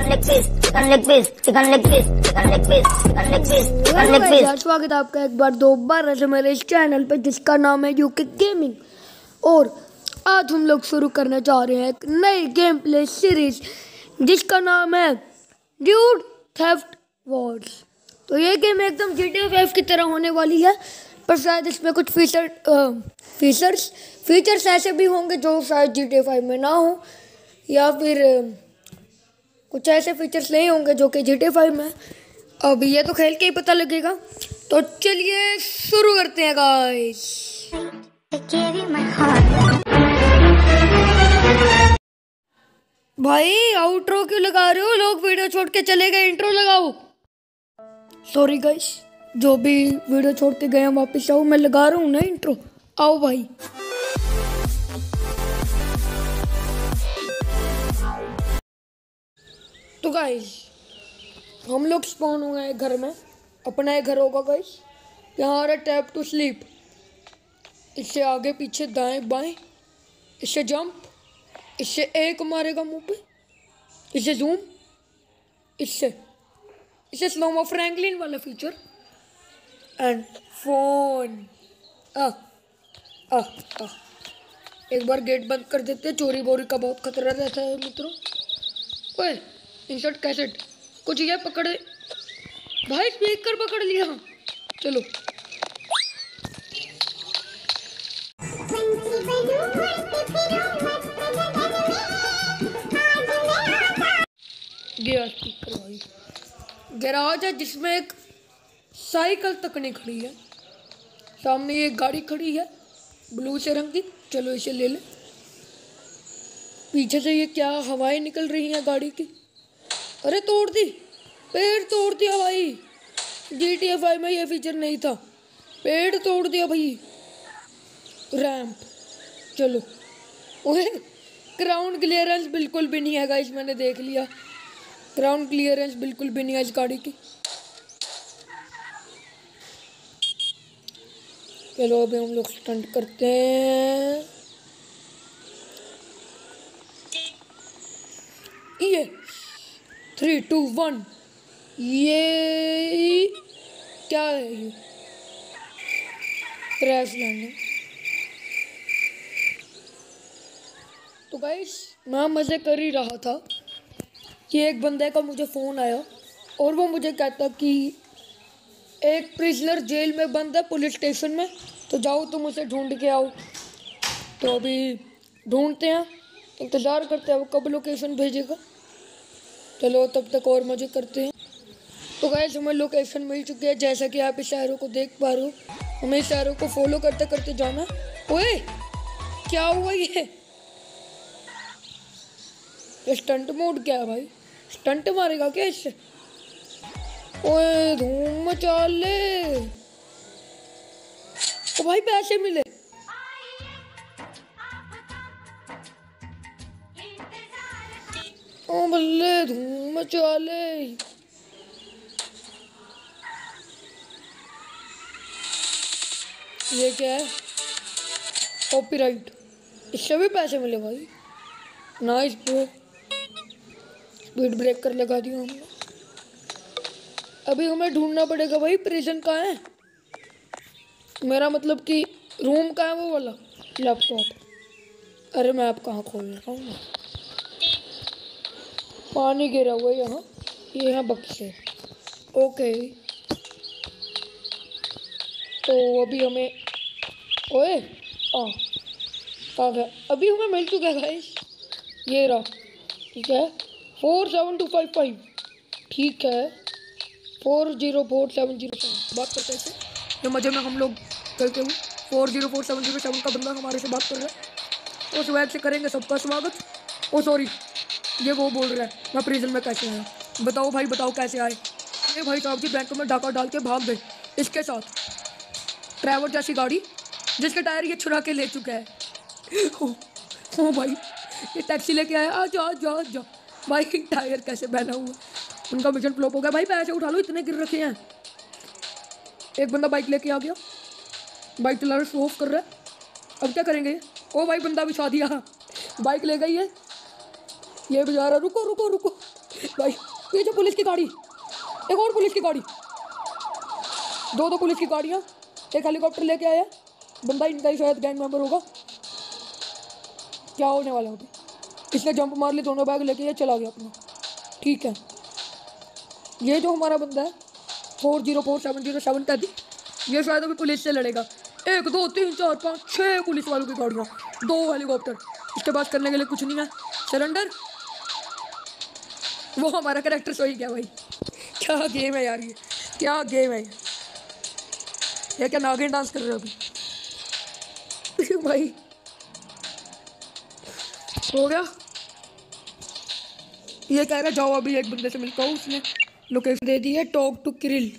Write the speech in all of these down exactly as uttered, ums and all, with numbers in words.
Leg piece, chicken leg piece, chicken leg piece, chicken leg piece, chicken leg piece, chicken leg piece. स्वागत है आपका एक बार दोबारा से मेरे इस चैनल पे जिसका नाम है यूके गेमिंग। और आज हम लोग शुरू करने जा रहे हैं एक नई गेम प्ले सीरीज जिसका नाम है ड्यूड थेफ्ट वॉर्स। तो ये गेम एकदम जी टी ए फाइव की तरह होने वाली है, पर शायद इसमें कुछ फीचर फीचर्स फीचर्स ऐसे भी होंगे जो शायद जी टी ए फाइव में ना हो, या फिर कुछ ऐसे फीचर्स नहीं होंगे जो कि जी टी ए फाइव में। अब ये तो खेल के ही पता लगेगा। तो चलिए शुरू करते हैं गाइस। भाई आउट्रो क्यों लगा रहे हो? लोग वीडियो छोड़ के चले गए, इंट्रो लगाओ। सॉरी गाइस, जो भी वीडियो छोड़ के गए वापस आओ, मैं लगा रहा हूँ ना इंट्रो। आओ भाई। तो गाइस हम लोग स्पॉन हुए हैं घर में, अपना एक घर होगा गाइस। यहाँ आ रहा टैप टू स्लीप, इससे आगे पीछे दाएं बाएं, इससे जंप, इससे एक मारेगा मुंह पे, इससे जूम, इससे इससे स्लोमो फ्रैंकलिन वाला फीचर, एंड फोन। आ आ आ एक बार गेट बंद कर देते हैं, चोरी बोरी का बहुत खतरा रहता है मित्रों। ओए इंसर्ट कैसेट, कुछ ये पकड़े भाई, स्पीकर पकड़ लिया। चलो गया स्पीकर भाई। गैराज है जिसमें एक साइकिल तक नहीं खड़ी है, सामने एक गाड़ी खड़ी है ब्लू से रंग की। चलो इसे ले ले। पीछे से ये क्या हवाएं निकल रही हैं गाड़ी की। अरे तोड़ दी, पेड़ तोड़ दिया भाई। जी टी ए फाइव में ये फीचर नहीं था, पेड़ तोड़ दिया भाई। रैंप, चलो। ओए ग्राउंड क्लियरेंस बिल्कुल भी नहीं है गाइस, मैंने देख लिया। ग्राउंड क्लियरेंस बिल्कुल भी नहीं है इस गाड़ी की। चलो अभी हम लोग स्टंट करते हैं। ये थ्री टू वन, ये क्या है? ये क्रैश लैंडिंग। तो गाइस मैं मज़े कर ही रहा था कि एक बंदे का मुझे फ़ोन आया और वो मुझे कहता कि एक प्रिजनर जेल में बंद है पुलिस स्टेशन में, तो जाओ तुम उसे ढूंढ के आओ। तो अभी ढूंढते हैं, इंतज़ार करते हैं वो कब लोकेशन भेजेगा। चलो तब तक और मज़े करते हैं। तो गाइस हमें लोकेशन मिल चुकी है, जैसा कि आप इस एरो को देख पा रहे हो। हमें इस एरो को फॉलो करते करते जाना। ओए क्या हुआ? ये ये स्टंट मोड क्या है भाई? स्टंट मारेगा क्या इससे? ओए धूम मचा ले। ओ भाई पैसे मिले। ओ बल्ले धूम मचा ले। ये क्या है? कॉपीराइट, इससे भी पैसे मिले भाई। Nice bro. स्पीड ब्रेकर लगा दिया हमने। अभी हमें ढूंढना पड़ेगा भाई प्रिजन कहाँ है, मेरा मतलब कि रूम कहाँ है वो वाला लैपटॉप। अरे मैं आप कहाँ खोल रहा हूँ? पानी गिरा हुआ है यहाँ, ये है बक्से। ओके तो अभी हमें, ओए आ कहाँ गया? अभी हमें मिल चुका है गाइस, ये रहा। ठीक है, four seven two five five. ठीक है, four zero four seven zero seven. बात करते हैं ये मजे में हम लोग करते हुए। Four zero four seven zero seven का बंदा हमारे से बात कर रहा है। उस वैब से करेंगे सबका स्वागत। ओ सॉरी, ये वो बोल रहा है मैं प्रिजन में कैसे आया? बताओ भाई बताओ कैसे आए? ये भाई साहब जी बैंक में डाका डाल के भाग गए, इसके साथ ट्रैवल जैसी गाड़ी जिसके टायर ये छुरा के ले चुका है। ओ, ओ भाई ये टैक्सी लेके आया। आ जा जा जा भाई, टायर कैसे बहना हुआ? उनका मिशन फ्लॉप हो गया भाई। पैसे उठा लो, इतने गिर रखे हैं। एक बंदा बाइक लेके आ गया, बाइक चला रहा, शो ऑफ कर रहा है। अब क्या करेंगे? ओ भाई बंदा बिछा दिया, बाइक ले गई है। ये बेचारा रुको रुको रुको, भाई ये जो पुलिस की गाड़ी, एक और पुलिस की गाड़ी, दो दो पुलिस की गाड़ियाँ, एक हेलीकॉप्टर लेके आया बंदा, इनका ही शायद गैंग मेंबर होगा। क्या होने वाला होगा, इसने जंप मार ली, दोनों बैग लेके ये चला गया अपना। ठीक है, ये जो हमारा बंदा है four zero four seven zero seven का दी, ये शायद अभी पुलिस से लड़ेगा। एक दो तीन चार पाँच छः पुलिस वालों की गाड़ियाँ, दो हेलीकॉप्टर, इसके पास करने के लिए कुछ नहीं है। सरेंडर। वो हमारा करेक्टर सो ही गया भाई। क्या गेम है यार, ये क्या गेम है ये, क्या नागिन डांस कर रहे हो अभी भाई। हो गया, ये कह रहा जाओ अभी एक बंदे से मिलता हूँ, उसने लोकेशन दे दी है, टॉक टू किरिल।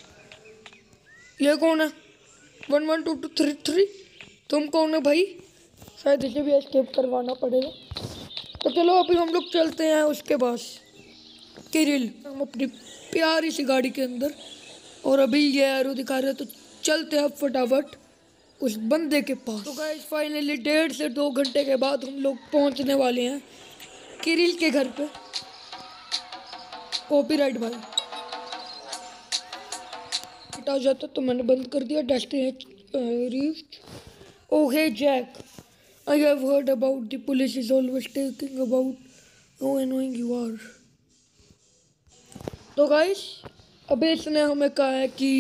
ये कौन है, one one two two three three, तुम कौन है भाई? शायद इसे भी एस्केप करवाना पड़ेगा। तो चलो अभी हम लोग चलते हैं उसके पास, किरिल, हम अपनी प्यारी सी गाड़ी के अंदर, और अभी ये एरो दिखा रहे तो चलते हैं फटाफट उस बंदे के पास। तो गाइस फाइनली डेढ़ से दो घंटे के बाद हम लोग पहुंचने वाले हैं किरिल के घर पे। कॉपीराइट भाई हटा जाता तो मैंने बंद कर दिया। Destination oh hey Jack, I have heard about the police is always taking about how annoying you are. तो गाइस अभी इसने हमें कहा है कि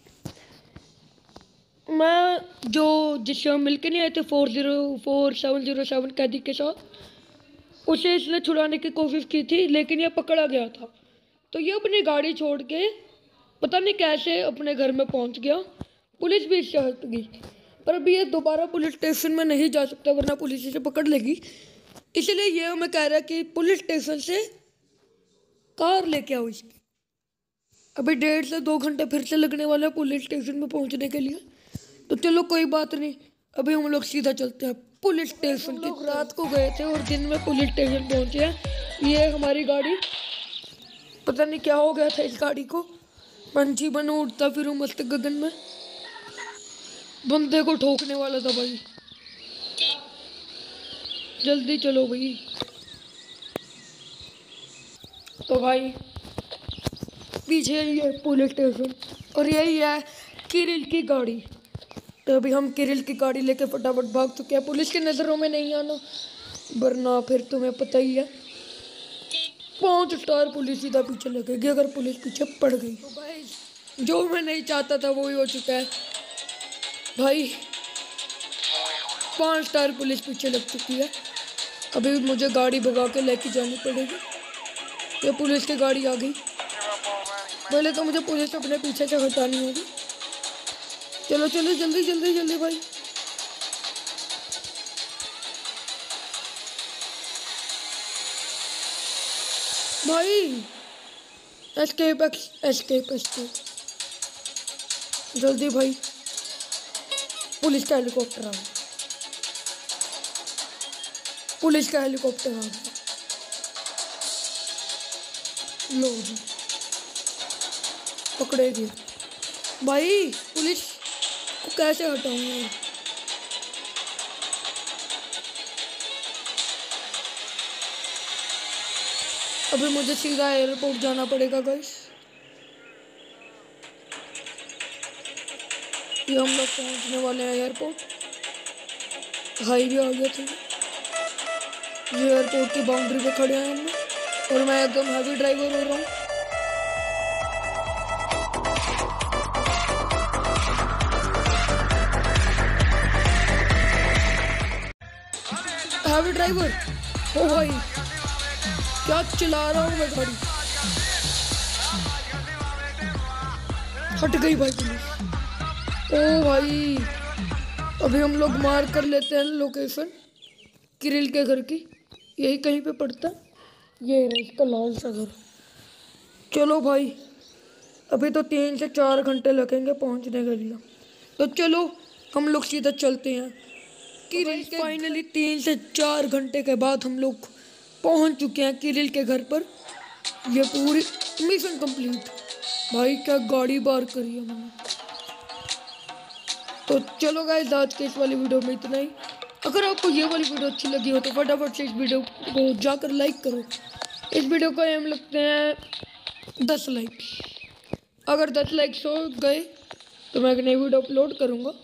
मैं जो जिससे हम मिलके नहीं आए थे four zero four seven zero seven कैदी के साथ, उसे इसने छुड़ाने की कोशिश की थी लेकिन ये पकड़ा गया था। तो ये अपनी गाड़ी छोड़ के पता नहीं कैसे अपने घर में पहुंच गया, पुलिस भी इससे हट गई। पर अभी ये दोबारा पुलिस स्टेशन में नहीं जा सकता वरना पुलिस इसे पकड़ लेगी। इसलिए ये हमें कह रहा है कि पुलिस स्टेशन से कार लेके आओ इसकी। अभी डेढ़ से दो घंटे फिर से लगने वाला है पुलिस स्टेशन में पहुंचने के लिए। तो चलो कोई बात नहीं, अभी हम लोग सीधा चलते हैं पुलिस स्टेशन। लोग रात को गए थे और दिन में पुलिस स्टेशन पहुंचे हैं। ये हमारी गाड़ी, पता नहीं क्या हो गया था इस गाड़ी को, पंछी बन उड़ता फिर मस्त गगन में, बंदे को ठोकने वाला था भाई। जल्दी चलो भाई। तो भाई पीछे ही है पुलिस स्टेशन और यही है किरिल की गाड़ी। तो अभी हम किरिल की गाड़ी लेके फटाफट भाग चुके हैं, पुलिस की नज़रों में नहीं आना वरना फिर तुम्हें पता ही है पाँच स्टार पुलिस सीधा पीछे लगेगी अगर पुलिस पीछे पड़ गई। तो भाई जो मैं नहीं चाहता था वो ही हो चुका है भाई, पाँच स्टार पुलिस पीछे लग चुकी है। अभी मुझे गाड़ी भगा के लेके जानी पड़ेगी। ये पुलिस की गाड़ी आ गई, पहले तो मुझे पुलिस अपने पीछे से हटानी होगी। चलो चलो जल्दी जल्दी जल्दी भाई। भाई एस्केप एस्केप एस्केप जल्दी भाई, पुलिस का हेलीकॉप्टर आ गया, पुलिस का हेलीकॉप्टर आ गया। लो जी पकड़ेगी भाई, पुलिस को कैसे हटाऊंगा? अभी मुझे सीधा एयरपोर्ट जाना पड़ेगा गाइस। ये हम लोग पहुंचने वाले हैं एयरपोर्ट, हाईवे आ गया था। ये एयरपोर्ट की बाउंड्री पे खड़े हैं हम लोग और मैं एकदम हैवी ड्राइवर हो रहा हूँ। हैवी ड्राइवर ओ भाई, क्या चला रहा हूँ मैं गाड़ी। हट गई भाई पुलिस। ओ भाई अभी हम लोग मार कर लेते हैं लोकेशन किरिल के घर की, यही कहीं पे पड़ता है। ये है इसका लाल सा घर। चलो भाई अभी तो तीन से चार घंटे लगेंगे पहुंचने के लिए, तो चलो हम लोग सीधा चलते हैं किरिल के। फाइनली तीन से चार घंटे के बाद हम लोग पहुंच चुके हैं किरिल के घर पर। ये पूरी मिशन कंप्लीट। भाई क्या गाड़ी बार करी है मैंने। तो चलो गाइस आज के इस वाली वीडियो में इतना ही। अगर आपको ये वाली वीडियो अच्छी लगी हो तो फटाफट से इस वीडियो को जाकर लाइक करो इस वीडियो को हम लगते हैं दस लाइक। अगर दस लाइक्स हो गए तो मैं एक नई वीडियो अपलोड करूँगा।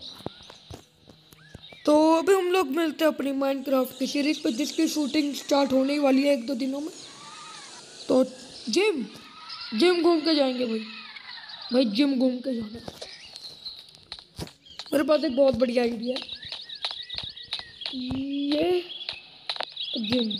तो अभी हम लोग मिलते हैं अपनी माइनक्राफ्ट की सीरीज पर, जिसकी शूटिंग स्टार्ट होने वाली है एक दो दिनों में। तो जिम जिम घूम के जाएंगे भाई भाई जिम घूम के जाना। मेरे पास एक बहुत बढ़िया आइडिया है। ये जिम,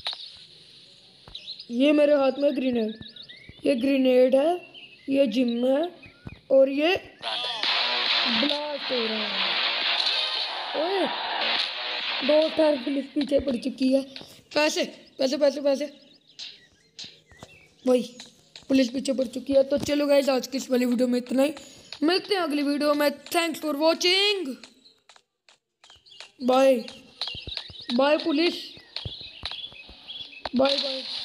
ये मेरे हाथ में ग्रेनेड, ये ग्रेनेड है, ये जिम है और ये ब्लास्ट हो रहा है। ओए दो स्टार पुलिस पीछे पड़ चुकी है। पैसे पैसे पैसे पैसे वही पुलिस पीछे पड़ चुकी है। तो चलो गाइस, आज की इस वाली वीडियो में इतना ही। मिलते हैं अगली वीडियो में। Thanks for watching. Bye bye police, bye bye.